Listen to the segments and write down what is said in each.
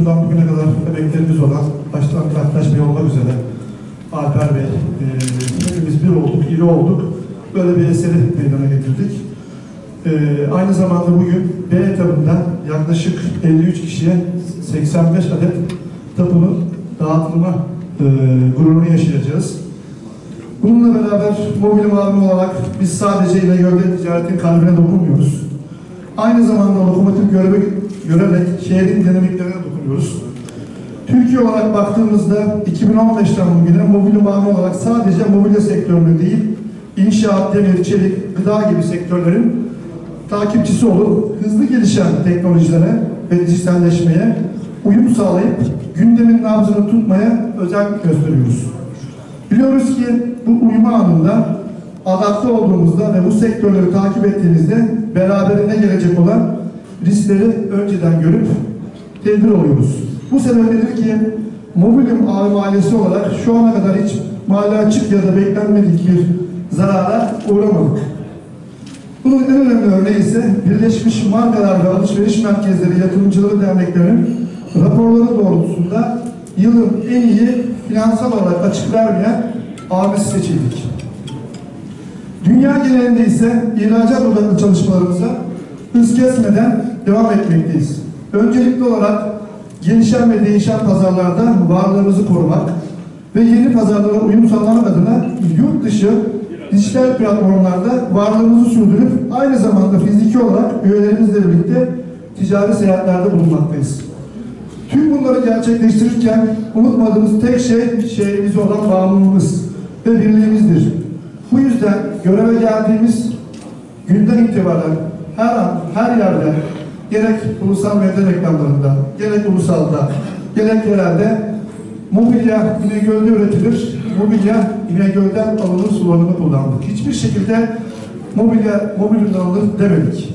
kuruluşundan bugüne kadar emeklerimiz olan başta Aktaş Bey olmak üzere Alper Bey, hepimiz bir olduk, iri olduk. Böyle bir eseri meydana getirdik. Aynı zamanda bugün B etabından yaklaşık 53 kişiye 85 adet tapunun dağıtılma gururunu yaşayacağız. Bununla beraber mobil mavi olarak biz sadece İnegöl'de ticaretin kalbine dokunmuyoruz. Aynı zamanda lokomotif görevi görerek şehrin dinamiklerine dokunuyoruz. Türkiye olarak baktığımızda 2015'ten bugüne mobil mavi olarak sadece mobilya sektörünü değil, inşaat, demir, çelik, gıda gibi sektörlerin takipçisi olup hızlı gelişen teknolojilere ve dijitalleşmeye uyum sağlayıp gündemin nabzını tutmaya özen gösteriyoruz. Biliyoruz ki bu uyuma anında adapte olduğumuzda ve bu sektörleri takip ettiğimizde beraberine gelecek olan riskleri önceden görüp tedbir alıyoruz. Bu sebepledir ki Mobilyum ailesi olarak şu ana kadar hiç mali açık ya da beklenmedik bir zarara uğramadık. Bunun en önemli örneği ise Birleşmiş Markalar ve Alışveriş Merkezleri Yatırımcıları Derneklerinin raporları doğrultusunda yılın en iyi finansal olarak açık vermeyen AVM'si seçildik. Dünya genelinde ise ihracat odaklı çalışmalarımıza hız kesmeden devam etmekteyiz. Öncelikli olarak gelişen ve değişen pazarlarda varlığımızı korumak ve yeni pazarlara uyum sağlamak adına yurt dışı dijital platformlarda varlığımızı sürdürüp aynı zamanda fiziki olarak üyelerimizle birlikte ticari seyahatlerde bulunmaktayız. Tüm bunları gerçekleştirirken unutmadığımız tek şey şehrimize olan bağımlılığımız ve birliğimizdir. Bu yüzden göreve geldiğimiz günden itibaren her an, her yerde gerek ulusal medya reklamlarında, gerek ulusalda, gerek yerelde mobilya İnegöl'de üretilir, mobilya İnegöl'den alınır sloganını kullandık. Hiçbir şekilde mobilyadan alınır demedik.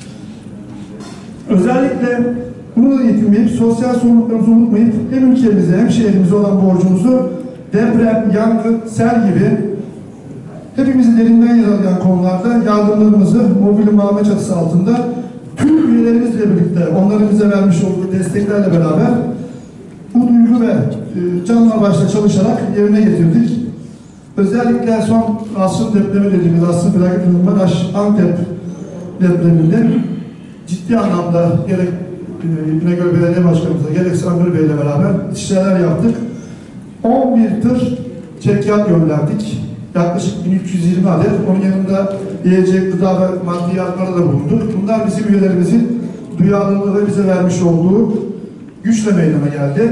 Özellikle bunu da yetinmeyip, sosyal sorumluluklarımızı unutmayıp hem ülkemize hem şehrimize olan borcumuzu deprem, yangın, sel gibi hepimizi derinden yaralayan konularda yardımlarımızı mobil muamele çatısı altında tüm üyelerimizle birlikte onların bize vermiş olduğu desteklerle beraber bu duygu ve canla başla çalışarak yerine getirdik. Özellikle son asrın depremi dediğimiz asrın felaketinin Maraş, Antep depreminde ciddi anlamda gerek İnegöl Belediye Başkanımızla gerekse Ömür Bey'le beraber işler yaptık. 11 tır çekyat gönderdik. Yaklaşık 1320 adet. Onun yanında yiyecek, gıda ve maddi yardımlara da bulunduk. Bunlar bizim üyelerimizin duyarlılığı ve bize vermiş olduğu güçle meydana geldi.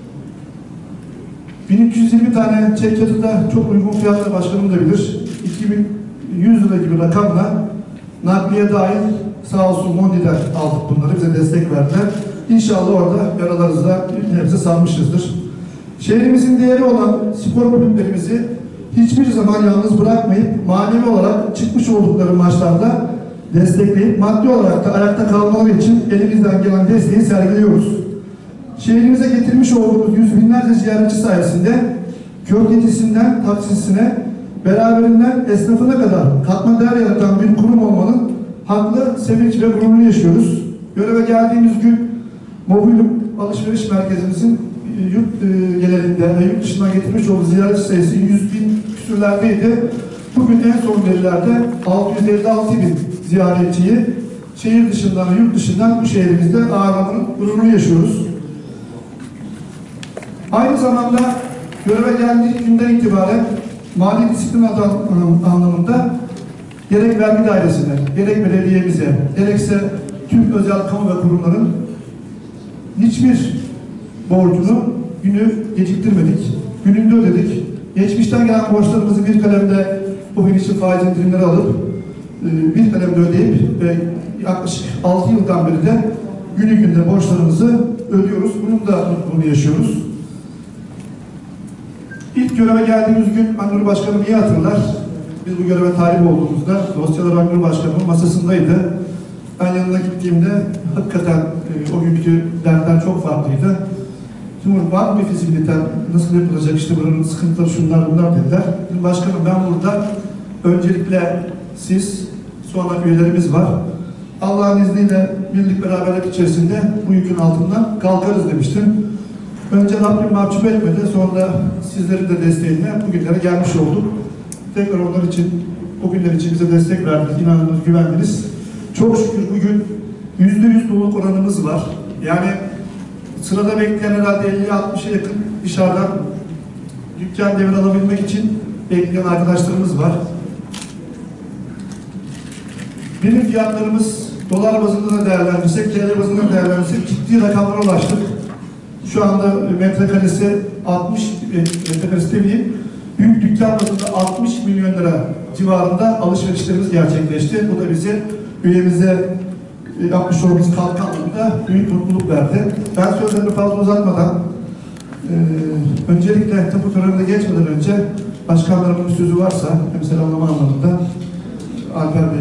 1320 tane çekyatı da çok uygun fiyatla başkanım da bilir. 2100 lira gibi rakamla nakliye dahil sağ olsun Mondi'den aldık bunları. Bize destek verdiler. İnşallah orada yaralarımızda hepsi sarmışızdır. Şehrimizin değeri olan spor kulüplerimizi hiçbir zaman yalnız bırakmayıp manevi olarak çıkmış oldukları maçlarda destekleyip maddi olarak da ayakta kalmaları için elimizden gelen desteği sergiliyoruz. Şehrimize getirmiş olduğumuz yüz binlerce ziyaretçi sayesinde köftecisinden taksisine, beraberinden esnafına kadar katma değer yaratan bir kurum olmanın haklı sevinç ve gururunu yaşıyoruz. Göreve geldiğimiz gün Mobilyum alışveriş merkezimizin yurt genelinde ve yurt dışından getirmiş olduğu ziyaretçi sayısı 100 bin küsürlerdeydi. Bugün en son verilerde 656 bin ziyaretçiyi şehir dışından ve yurt dışından bu şehrimizde ağırlamanın gururunu yaşıyoruz. Aynı zamanda göreve geldiği günden itibaren mali disiplin anlamında gerek vergi dairesine, gerek belediyemize, gerekse tüm özel kamu ve kurumların hiçbir borcunu günü geciktirmedik. Gününde ödedik. Geçmişten gelen borçlarımızı bir kalemde bugün için faiz indirimleri alıp bir kalemde ödeyip ve yaklaşık 6 yıldan beri de günü günde borçlarımızı ödüyoruz. Bunun da mutluluğunu yaşıyoruz. İlk göreve geldiğimiz gün Anadolu Başkanım iyi hatırlar. Biz bu göreve talip olduğumuzda dosyalar Anadolu Başkanımın masasındaydı. Ben yanına gittiğimde hakikaten o günkü dertler çok farklıydı. Şimdi var mı bir fizibiliten, nasıl yapılacak, işte buranın sıkıntıları şunlar bunlar dediler. Şimdi başkanım ben burada öncelikle siz, sonra üyelerimiz var. Allah'ın izniyle birlik beraberlik içerisinde bu yükün altından kalkarız demiştim. Önce Rabbim mahcup etmedi, sonra sizlerin de desteğiyle bugünlere gelmiş olduk. Tekrar onlar için, o günler için bize destek verdiniz, inandınız, güvendiniz. Çok şükür bugün %100 doluluk oranımız var. Yani sırada bekleyen herhalde 50-60'a yakın dışarıdan dükkan devralabilmek için bekleyen arkadaşlarımız var. Birim fiyatlarımız dolar bazında da değerlendirsek, TL bazında da değerlendirsek ciddi rakamlara ulaştık. Şu anda metrekaresi 60, metrekaresi demeyeyim, büyük dükkan bazında 60 milyon lira civarında alışverişlerimiz gerçekleşti. Bu da bize üyemize yapmış olduğumuz katkı anlamında büyük mutluluk verdi. Ben sözlerimi fazla uzatmadan, öncelikle tapu törenine geçmeden önce başkanlarımın bir sözü varsa, hem selamlama anlamında Alper Bey.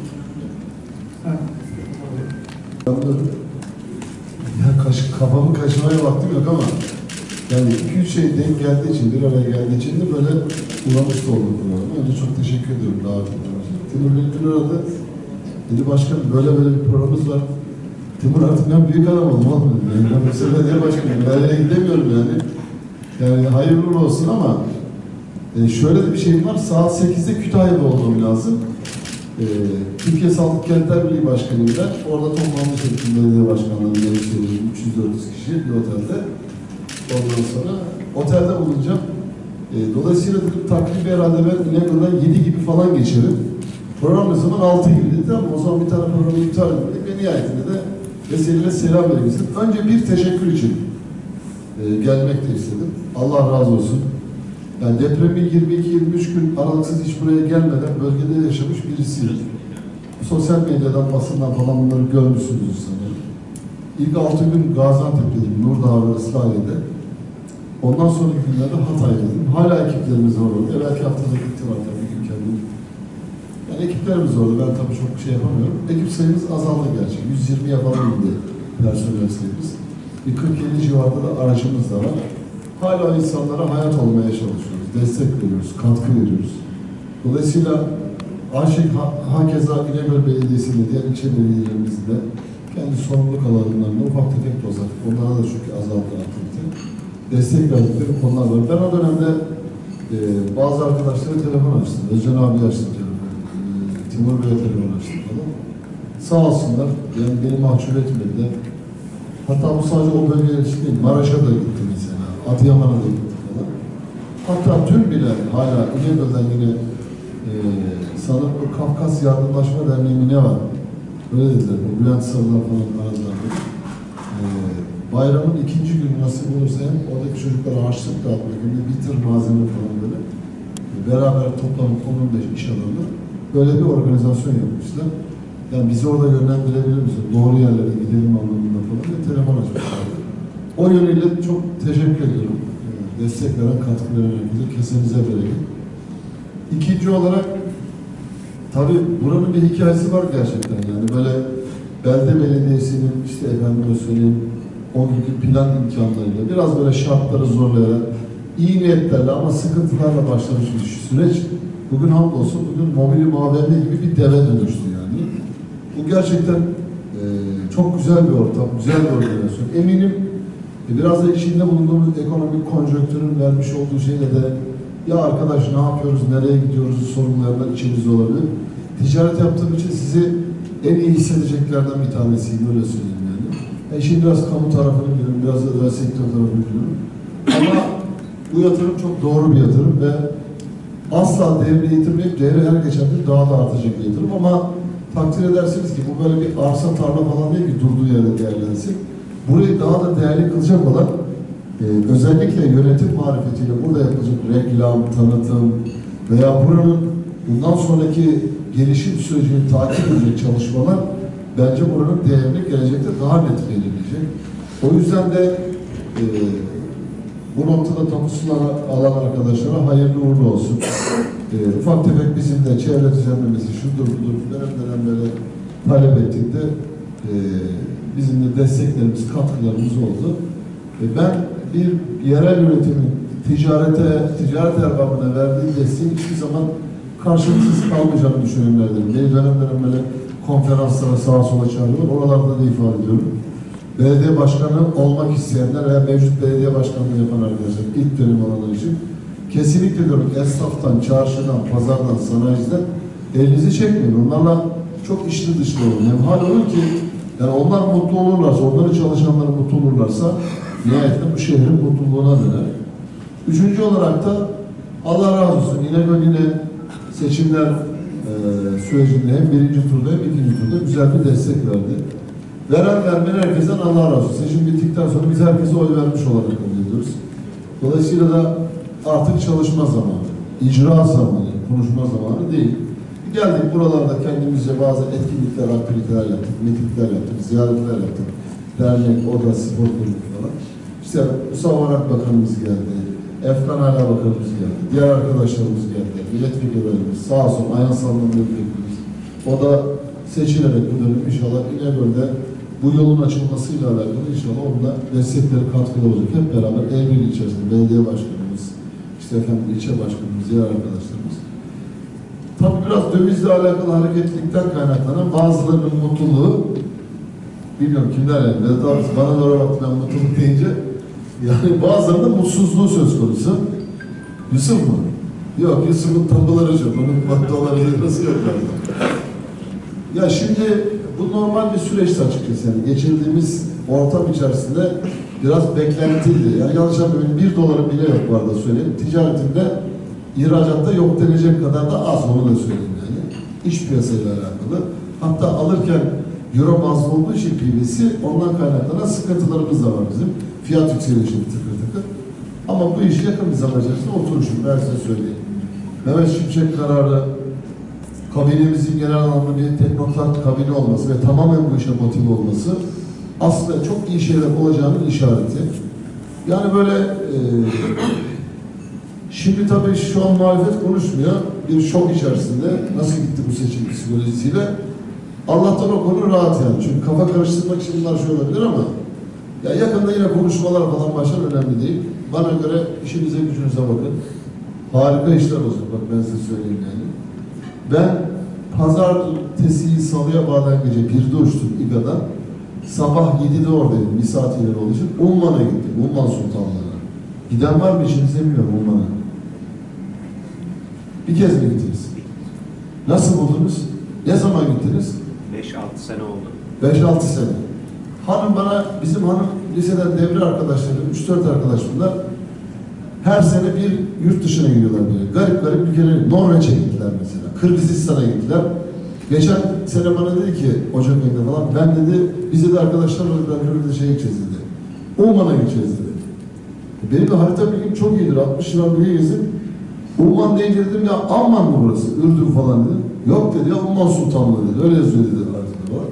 Ya kafamı kaşımaya vaktim yok ama yani 2-3 şey denk geldiği için, bir araya geldiği için de böyle uğramış olduk bunlara. Önce çok teşekkür ediyorum davetiniz için. Timur beni dün aradı. Dedi başkanım böyle bir programımız var. Timur artık ben büyük adam olmam dedi. Yani ben mesela diye başkanım. Ben gidemiyorum yani. Yani hayırlı olsun ama şöyle de bir şey var. Saat 8'de Kütahya'da olmam lazım. Türkiye Sağlık Kentler Birliği Başkanı'yla orada toplanmış ettim belediye başkanlarının 300-400 kişi bir otelde. Ondan sonra otelde bulunacağım. Dolayısıyla takribi herhalde ben İnegöl'den 7 gibi falan geçerim. Program ne zaman 6 gibi dedi ama o zaman bir tane programı iptal etmedik ve nihayetinde de vesileyle selam vermek istedim. Önce bir teşekkür için gelmek de istedim. Allah razı olsun. Yani depremi 22-23 gün aralıksız hiç buraya gelmeden bölgede yaşamış birisiyim. Sosyal medyadan, basından falan bunları görmüşsünüz sanırım. İlk 6 gün Gaziantep'teydim, Nurdağ ve Islahiye'de. Ondan sonraki günlerde Hatay'daydım. Hala ekiplerimiz var orada. Belki haftada gitti var tabii ki kendim. Yani ekiplerimiz orada. Ben tabii çok bir şey yapamıyorum. Ekip sayımız azaldı gerçi. 120'ye falan indi personel sayımız. Bir 40-50 civarında da aracımız da var. Hala insanlara hayat olmaya çalışıyoruz. Destek veriyoruz, katkı veriyoruz. Dolayısıyla Aşık hakeza İnegöl Belediyesi'nde, diğer ilçe belediyelerimizde kendi sorumluluk alanlarında ufak tefek de olsa, onlara da çünkü azalttı aktivite, destek verdikleri konular var. Ben o dönemde bazı arkadaşlara telefon açtım. Özcan abi açtım telefonu. Timur Bey'e telefon açtım falan. Sağ olsunlar, yani beni mahcup etmediler. Hatta bu sadece o bölgeye için değil, Maraş'a da gitti mesela, Adıyaman'a da gitti falan. Hatta tüm bile hala İnegöl'den yine sanırım bu Kafkas Yardımlaşma Derneği ne var? Öyle dediler. Bülent Sarılar falan aradılar. Bayramın ikinci günü nasıl olursa hem oradaki çocuklara harçlık dağıtmak hem de bitir malzeme falan böyle. Beraber toplanıp 10-15 iş adamı böyle bir organizasyon yapmışlar. Yani bizi orada yönlendirebilir misin? Doğru yerlere gidelim anlamında falan diye telefon açmışlardı. O yönüyle çok teşekkür ediyorum. Destek veren, katkı veren herkese. Kesenize bereket. İkinci olarak tabii buranın bir hikayesi var gerçekten yani böyle belde belediyesinin işte efendime söyleyeyim o günkü plan imkanlarıyla biraz böyle şartları zorlayarak iyi niyetlerle ama sıkıntılarla başlamış bir süreç bugün hamdolsun bugün Mobilya Maverli gibi bir deve dönüştü yani. Bu gerçekten çok güzel bir ortam, güzel bir organizasyon. Eminim biraz da içinde bulunduğumuz ekonomik konjonktürün vermiş olduğu şeyle de ya arkadaş ne yapıyoruz, nereye gidiyoruz sorunlarla içimizde olabilir. Ticaret yaptığım için sizi en iyi hissedeceklerden bir tanesiyim, öyle söyleyeyim yani. Şimdi biraz kamu tarafını biliyorum, biraz da özel sektör tarafını biliyorum. Ama bu yatırım çok doğru bir yatırım ve asla değerini yitirmeyip değeri her geçen gün daha da artacak bir yatırım. Ama takdir edersiniz ki bu böyle bir arsa tarla falan değil ki durduğu yerde değerlensin. Burayı daha da değerli kılacak olan özellikle yönetim marifetiyle burada yapılacak reklam, tanıtım veya buranın bundan sonraki gelişim sürecini takip edecek çalışmalar bence buranın değerini gelecekte daha net belirleyecek. O yüzden de bu noktada tapusunu alan arkadaşlara hayırlı uğurlu olsun. Ufak tefek bizim de çevre düzenlemesi şudur budur dönem böyle talep ettiğinde bizim de desteklerimiz, katkılarımız oldu. Ben bir yerel üretimin ticaret erbabına verdiği desteğin hiçbir zaman karşılıksız kalmayacağını düşünenlerdenim. Beni dönem böyle konferanslara sağa sola çağırıyorlar. Oralarda da ifade ediyorum. Belediye başkanı olmak isteyenler veya mevcut belediye başkanlığı yapan arkadaşlar, ilk dönem olanlar için kesinlikle diyorum esnaftan, çarşıdan, pazardan, sanayiciden elinizi çekmeyin. Onlarla çok içli dışlı olun. Hal olur ki yani onlar mutlu olurlarsa, onların çalışanları mutlu olurlarsa nihayetinde bu şehrin mutluluğuna döner. Üçüncü olarak da Allah razı olsun yine seçimler sürecinde hem birinci turda hem ikinci turda güzel bir destek verdi. Vermeyen herkesten Allah razı olsun. Seçim bittikten sonra biz herkese oy vermiş olarak kabul ediyoruz. Dolayısıyla da artık çalışma zamanı, icra zamanı, konuşma zamanı değil. Geldik buralarda kendimizce bazı etkinlikler, aktiviteler yaptık, mitingler yaptık, ziyaretler yaptık. Dernek, oda, spor kulübü falan. İşte Mustafa Varak Bakanımız geldi, Efkan Hala Bakanımız geldi, diğer arkadaşlarımız geldi, milletvekillerimiz, sağ olsun, Ayhan Salman milletvekilimiz. O da seçilerek bu dönem inşallah İnegöl'de bu yolun açılmasıyla alakalı inşallah onunla destekleri katkıda olacak. Hep beraber el içerisinde belediye başkanımız, işte efendim ilçe başkanımız, diğer arkadaşlarımız. Tabii biraz dövizle alakalı hareketlilikten kaynaklanan bazılarının mutluluğu, bilmiyorum kimler yani, bana doğru baktı ben mutluluk deyince, yani bazılarının mutsuzluğu söz konusu. Yusuf mu? Yok, Yusuf'un tabuları çok, onun doları nasıl yok yani. Ya şimdi bu normal bir süreçti açıkçası yani geçirdiğimiz ortam içerisinde biraz beklentildi. Yani yanlış anlamayın $1 bile yok bu arada söyleyeyim. Ticaretinde, ihracatta yok denecek kadar da az, onu da söyleyeyim yani. İç piyasayla alakalı. Hatta alırken euro bazlı olduğu için PVC ondan kaynaklanan sıkıntılarımız da var bizim. Fiyat yükselişi tıkır tıkır. Ama bu iş yakın bir zaman içerisinde oturuşum ben size söyleyeyim. Mehmet Şimşek kararı, kabinemizin genel anlamda bir teknokrat kabine olması ve tamamen bu işe motive olması aslında çok iyi şeyler olacağının işareti. Yani böyle şimdi tabii şu an muhalefet konuşmuyor. Bir şok içerisinde nasıl gitti bu seçim psikolojisiyle. Allah'tan o konu rahat yani. Çünkü kafa karıştırmak için bunlar şey olabilir ama ya yakında yine konuşmalar falan başlar, önemli değil. Bana göre işinize gücünüze bakın. Harika işler olacak. Bak ben size söyleyeyim yani. Ben pazartesiyi salıya bağlayan gece 1'de uçtum İGA'dan. Sabah 7'de oradaydım. Misafirler olduğu için Umman'a gittim. Umman Sultanları'na. Giden var mı içinizde bilmiyorum Umman'a. Bir kez mi gittiniz? Nasıl buldunuz? Ne zaman gittiniz? 5-6 sene oldu. 5-6 sene. Hanım bana, bizim hanım liseden devre arkadaşları, 3-4 arkadaş bunlar. Her sene bir yurt dışına gidiyorlar böyle. Garip garip ülkelere, Norveç'e gittiler mesela. Kırgızistan'a gittiler. Geçen sene bana dedi ki, Ocak ayında falan, ben dedi, bize de arkadaşlar olarak şeye gideceğiz dedi. Umman'a gideceğiz dedi. Benim de harita bilgim çok iyidir. 60 yıl bile gezdim. Umman deyince dedim ya, Amman mı burası? Ürdün falan dedim. Yok dedi ya, Umman Sultanlığı dedi. Öyle yazıyor dedi haritada falan.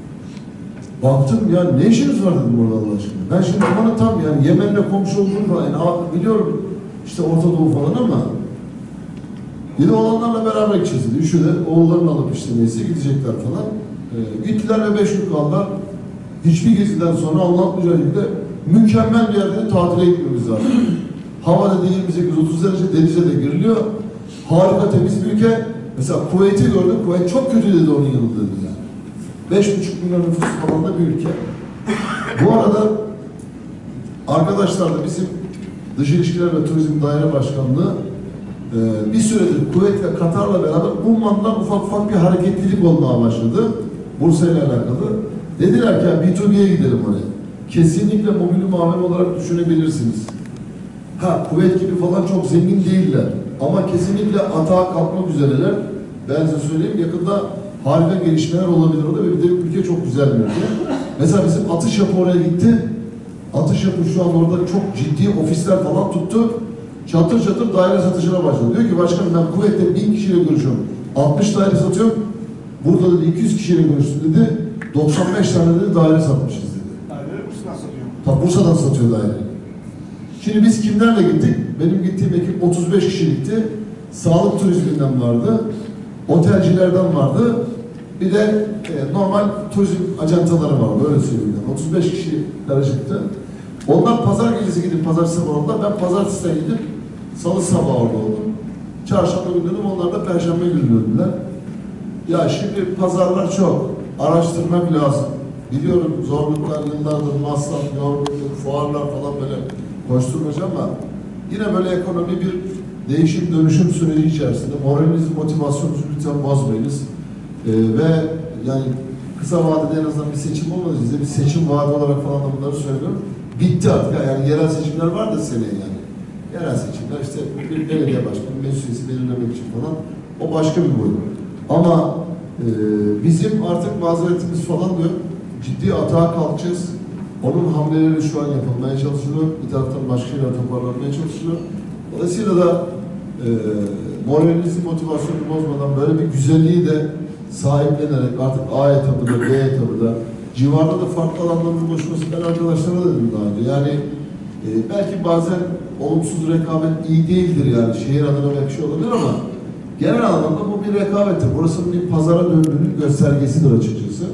Baktım ya, ne işiniz var dedim orada Allah aşkına. Ben şimdi bana tam yani Yemen'le komşu olduğunu falan, yani biliyorum işte Orta Doğu falan ama yine olanlarla beraber gideceğiz dedi. Üçü de oğullarını alıp işte neyse gidecekler falan. Gittiler ve 5 gün kaldılar. Hiçbir geziden sonra anlatmayacağı gibi de mükemmel bir yerde tatile gitmemiz lazım. Hava dedi 28-30 derece, denize de giriliyor. Harika temiz bir ülke. Mesela Kuveyt'i gördüm. Kuveyt çok kötü dedi onun yanında dedi yani. 5,5 milyon nüfus falan da bir ülke. Bu arada arkadaşlar da bizim Dış İlişkiler ve Turizm Daire Başkanlığı bir süredir Kuveyt ve Katar'la beraber Umman'dan ufak bir hareketlilik olmaya başladı. Bursa ile alakalı. Dediler ki B2B'ye gidelim oraya. Kesinlikle mobil muamele olarak düşünebilirsiniz. Kuveyt gibi falan çok zengin değiller. Ama kesinlikle atağa kalkmak üzereler. Ben size söyleyeyim, yakında harika gelişmeler olabilir orada ve bir de ülke çok güzel bir ülke. Mesela bizim Atış Yapı oraya gitti. Atış Yapı şu an orada çok ciddi ofisler falan tuttu. Çatır çatır daire satışına başladı. Diyor ki başkanım ben Kuveyt'te 1000 kişiyle görüşüyorum. 60 daire satıyorum. Burada dedi 200 kişiyle görüştüm dedi. 95 tane dedi daire satmışız dedi. Daire Bursa'dan satıyor. Bursa'dan satıyor daire. Şimdi biz kimlerle gittik? Benim gittiğim ekip 35 kişilikti. Sağlık turizminden vardı. Otelcilerden vardı. Bir de normal turizm ajantaları vardı. Öyle söyleyeyim. 35 kişi çıktı. Onlar pazar gecesi gidip pazartesi sabahı oldular. Ben pazartesiden gidip salı sabahı orada oldum. Çarşamba günü dedim. Onlar da perşembe günü döndüler. Ya şimdi pazarlar çok. Araştırmak lazım. Biliyorum zorluklar, yıllardır masraf, yorgunluk, fuarlar falan böyle koşturmaca ama yine böyle ekonomi bir değişim dönüşüm süreci içerisinde moralinizi, motivasyonunuzu lütfen bozmayınız. Ve yani kısa vadede en azından bir seçim olmadı. Size bir seçim vaadi olarak falan da bunları söylüyorum. Bitti artık. Yani yerel seçimler var da seneye yani. Yerel seçimler işte bir belediye başkanı, meclis üyesi belirlemek için falan. O başka bir boyut. Ama bizim artık mazeretimiz falan diyor. Ciddi atağa kalkacağız. Onun hamleleri şu an yapılmaya çalışılıyor. Bir taraftan başka şeyler toparlanmaya çalışılıyor. Dolayısıyla da moralinizi, motivasyonu bozmadan böyle bir güzelliği de sahiplenerek artık A etabı da, B etabı da civarda da farklı alanların oluşması ben arkadaşlara da dedim daha önce. Yani belki bazen olumsuz rekabet iyi değildir yani. Şehir adına belki şey olabilir ama genel anlamda bu bir rekabettir. Burasının bir pazara döndüğünün göstergesidir açıkçası.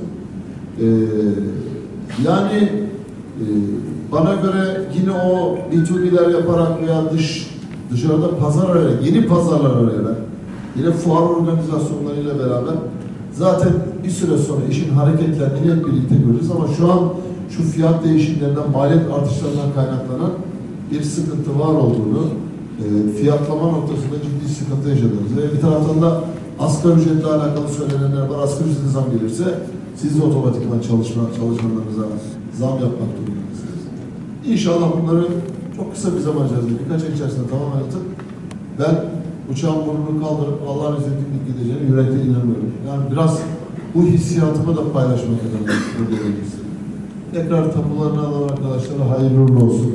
Yani bana göre yine o B2B'ler yaparak veya dışarıda pazar arayarak, yeni pazarlar arayarak, yine fuar organizasyonlarıyla beraber zaten bir süre sonra işin hareketlendiğini hep birlikte göreceğiz ama şu an şu fiyat değişimlerinden, maliyet artışlarından kaynaklanan bir sıkıntı var olduğunu, fiyatlama noktasında ciddi sıkıntı yaşadığımızı ve bir taraftan da asgari ücretle alakalı söylenenler var. Asgari ücretle zam gelirse siz de otomatikman çalışanlarınıza zam yapmak durumundasınız. İnşallah bunları çok kısa bir zaman içerisinde, birkaç ay içerisinde tamamen atıp ben uçağın burnunu kaldırıp Allah'ın izniyle gideceğine yürekte inanıyorum. Yani biraz bu hissiyatımı da paylaşmak adına buradayım istedim. Tekrar tapularını alan arkadaşlara hayırlı uğurlu olsun.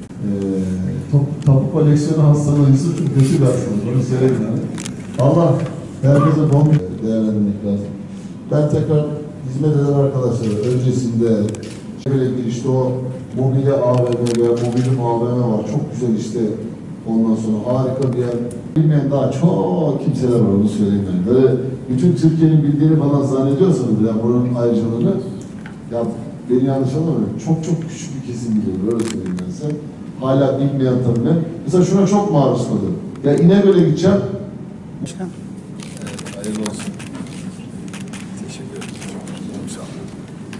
Tapu koleksiyonu hastalığıysa çok kötü bir hastalık. Onu söyleyeyim yani. Allah herkese bon değerlendirmek lazım. Ben tekrar hizmet eden arkadaşlara öncesinde işte o mobilya AVM veya mobilyum AVM var. Çok güzel işte ondan sonra harika bir yer. Bilmeyen daha çok kimseler var onu söyleyeyim yani. Böyle bütün Türkiye'nin bildiğini falan zannediyorsanız yani buranın ayrıcalığını ya beni yanlış anlamayın. Çok çok küçük bir kesim biliyor. Öyle söyleyeyim ben size. Hala bilmeyen tabii ne. Mesela şuna çok maruz kalıyor. Ya İnegöl'e gideceğim. Başkan. Evet, hayırlı olsun. Teşekkür ederim. Çok sağ olun.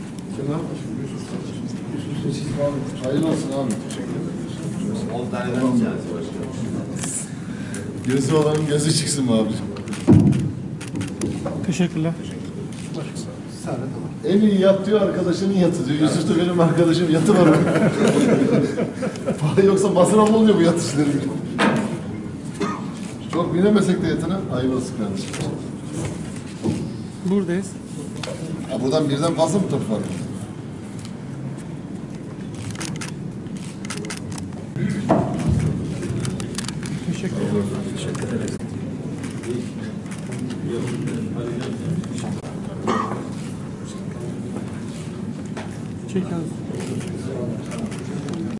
Hayırlı olsun abi. 10 tane daha alacağız başkanım. Gözü olanın gözü çıksın mı abi? Teşekkürler. En iyi yat diyor arkadaşının yatı diyor. Yusuf da benim arkadaşım yatı var. Yoksa masraf olmuyor bu yat işleri. Çok binemesek de yatına hayırlı olsun kardeşim. Buradayız. Ha, buradan birden fazla mı top var? Teşekkür ederim. Teşekkür ederim. Çek yazdım.